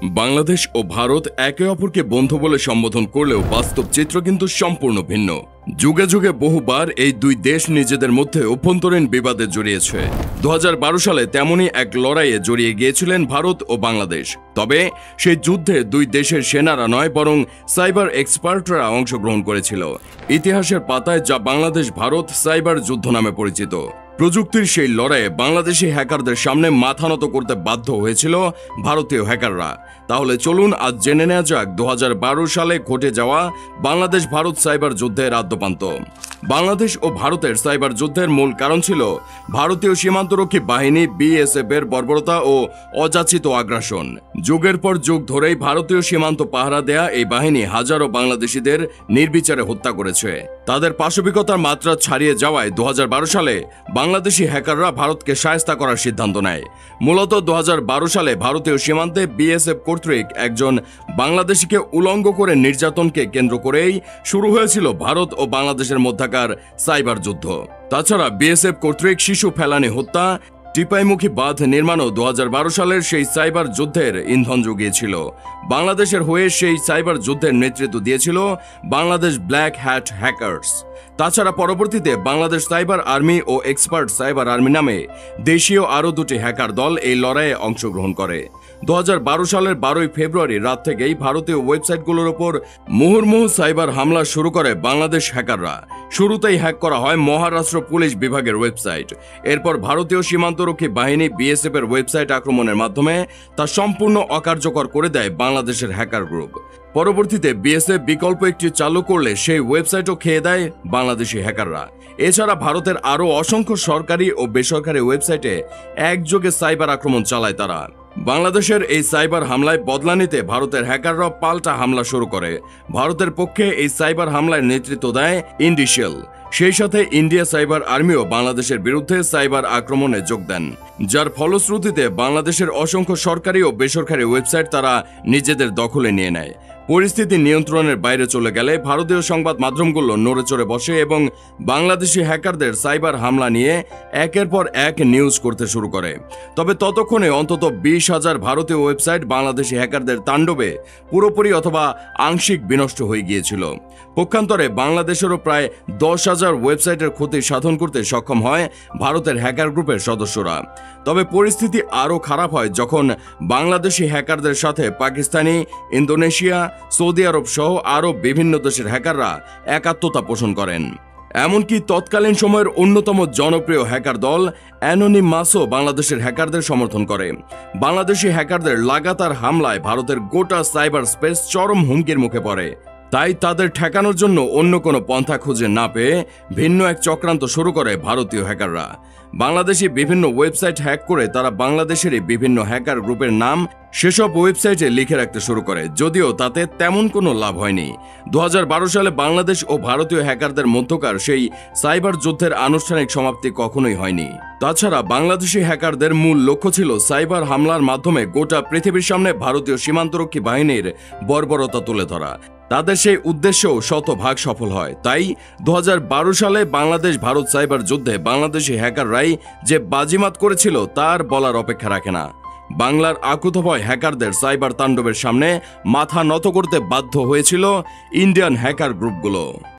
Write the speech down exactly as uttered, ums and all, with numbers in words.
বাংলাদেশ ও ভারত একে অপরকে বন্ধু বলে সম্বোধন করলেও বাস্তব চিত্র কিন্তু সম্পূর্ণ ভিন্ন। যুগে যুগে বহুবার এই দুই দেশ নিজেদের মধ্যে অভ্যন্তরীণ বিবাদে জড়িয়েছে। দু হাজার বারো সালে তেমনই এক লড়াইয়ে জড়িয়ে গিয়েছিলেন ভারত ও বাংলাদেশ। তবে সেই যুদ্ধে দুই দেশের সেনারা নয়, বরং সাইবার এক্সপার্টরা অংশগ্রহণ করেছিল। ইতিহাসের পাতায় যা বাংলাদেশ ভারত সাইবার যুদ্ধ নামে পরিচিত। প্রযুক্তির সেই লড়াইয়ে বাংলাদেশি হ্যাকারদের সামনে মাথা নত করতে বাধ্য হয়েছিল ভারতীয় হ্যাকাররা। তাহলে চলুন আজ জেনে নেওয়া যাক দু হাজার বারো সালে ঘটে যাওয়া বাংলাদেশ ভারত সাইবার যুদ্ধের আদ্যোপান্ত। বাংলাদেশ ও ভারতের সাইবার যুদ্ধের মূল কারণ ছিল ভারতীয় সীমান্তরক্ষী বাহিনী বিএসএফ এর বর্বরতা ও অযাচিত আগ্রাসন। যুগের পর যুগ ধরেই ভারতীয় সীমান্ত পাহারা দেয়া এই বাহিনী হাজারো বাংলাদেশিদের নির্বিচারে হত্যা করেছে। তাদের পাশবিকতার মাত্রা ছাড়িয়ে যাওয়ায় দু হাজার বারো সালে বাংলাদেশি হ্যাকাররা ভারতকে শায়েস্তা করার সিদ্ধান্ত নেয়। মূলত দু হাজার বারো সালে ভারতীয় সীমান্তে বিএসএফ কর্তৃক একজন বাংলাদেশিকে উলঙ্গ করে নির্যাতনকে কেন্দ্র করেই শুরু হয়েছিল ভারত ও বাংলাদেশের মধ্যকার সাইবার যুদ্ধ। তাছাড়া বিএসএফ কর্তৃক শিশু ফেলানি হত্যা, টিপাইমুখী বাঁধ নির্মাণও দু হাজার বারো সালের সেই সাইবার যুদ্ধের ইন্ধন জুগিয়েছিল। বাংলাদেশের হয়ে সেই সাইবার যুদ্ধের নেতৃত্ব দিয়েছিল বাংলাদেশ ব্ল্যাক হ্যাট হ্যাকার্স। তাছাড়া পরবর্তীতে বাংলাদেশ সাইবার আর্মি ও এক্সপার্ট সাইবার আর্মি নামে দেশীয় আরও দুটি হ্যাকার দল এই লড়াইয়ে অংশগ্রহণ করে। দু হাজার বারো সালের বারোই ফেব্রুয়ারি রাত থেকেই ভারতীয় ওয়েবসাইটগুলোর ওপর মুহুর্মুহু সাইবার হামলা শুরু করে বাংলাদেশ হ্যাকাররা। শুরুতেই হ্যাক করা হয় মহারাষ্ট্র পুলিশ বিভাগের ওয়েবসাইট। এরপর ভারতীয় সীমান্তরক্ষী বাহিনী বিএসএফ এর ওয়েবসাইট আক্রমণের মাধ্যমে তা সম্পূর্ণ অকার্যকর করে দেয় বাংলাদেশের হ্যাকার গ্রুপ। পরবর্তীতে বিএসএফ বিকল্প একটি চালু করলে সেই ওয়েবসাইটও খেয়ে দেয় বাংলাদেশি হ্যাকাররা। এছাড়া ভারতের আরও অসংখ্য সরকারি ও বেসরকারি ওয়েবসাইটে একযোগে সাইবার আক্রমণ চালায় তারা। বাংলাদেশের এই সাইবার হামলায় বদলা নিতে ভারতের হ্যাকাররা পাল্টা হামলা শুরু করে। ভারতের পক্ষে এই সাইবার হামলায় নেতৃত্ব দেয় ইন্ডিশিয়াল। সেই সাথে ইন্ডিয়া সাইবার আর্মিও বাংলাদেশের বিরুদ্ধে সাইবার আক্রমণে যোগ দেন, যার ফলশ্রুতিতে বাংলাদেশের অসংখ্য সরকারি ও বেসরকারি ওয়েবসাইট তারা নিজেদের দখলে নিয়ে নেয়। পরিস্থিতি নিয়ন্ত্রণের বাইরে চলে গেলে ভারতীয় সংবাদ মাধ্যমগুলো নড়ে চড়ে বসে এবং বাংলাদেশি হ্যাকারদের সাইবার হামলা নিয়ে একের পর এক নিউজ করতে শুরু করে। তবে ততক্ষণে অন্তত বিশ হাজার ভারতীয় ওয়েবসাইট বাংলাদেশি হ্যাকারদের তাণ্ডবে পুরোপুরি অথবা আংশিক বিনষ্ট হয়ে গিয়েছিল। পক্ষান্তরে বাংলাদেশেরও প্রায় দশ হাজার ওয়েবসাইটের ক্ষতি সাধন করতে সক্ষম হয় ভারতের হ্যাকার গ্রুপের সদস্যরা। তবে পরিস্থিতি আরও খারাপ হয় যখন বাংলাদেশি হ্যাকারদের সাথে পাকিস্তানি, ইন্দোনেশিয়া, সৌদি আরব সহ আরও বিভিন্ন দেশের হ্যাকাররা একাত্মতা পোষণ করেন। এমনকি তৎকালীন সময়ের অন্যতম জনপ্রিয় হ্যাকার দল অ্যানোনিমাসও বাংলাদেশের হ্যাকারদের সমর্থন করে। বাংলাদেশি হ্যাকারদের লাগাতার হামলায় ভারতের গোটা সাইবার স্পেস চরম হুমকির মুখে পড়ে। তাই তাদের ঠেকানোর জন্য অন্য কোনো পন্থা খুঁজে না পেয়ে ভিন্ন এক চক্রান্ত শুরু করে ভারতীয় হ্যাকাররা। বাংলাদেশি বিভিন্ন ওয়েবসাইট হ্যাক করে তারা বাংলাদেশেরই বিভিন্ন হ্যাকার গ্রুপের নাম সেসব ওয়েবসাইটে লিখে রাখতে শুরু করে, যদিও তাতে তেমন কোনো লাভ হয়নি। দু হাজার বারো সালে বাংলাদেশ ও ভারতীয় হ্যাকারদের মধ্যকার সেই সাইবার যুদ্ধের আনুষ্ঠানিক সমাপ্তি কখনোই হয়নি। তাছাড়া বাংলাদেশি হ্যাকারদের মূল লক্ষ্য ছিল সাইবার হামলার মাধ্যমে গোটা পৃথিবীর সামনে ভারতীয় সীমান্তরক্ষী বাহিনীর বর্বরতা তুলে ধরা। তাদের সেই উদ্দেশ্যও শতভাগ সফল হয়। তাই দু হাজার বারো সালে বাংলাদেশ ভারত সাইবার যুদ্ধে বাংলাদেশি হ্যাকাররাই যে বাজিমাত করেছিল তার বলার অপেক্ষা রাখে না। বাংলার আকুতভয় হ্যাকারদের সাইবার তাণ্ডবের সামনে মাথা নত করতে বাধ্য হয়েছিল ইন্ডিয়ান হ্যাকার গ্রুপগুলো।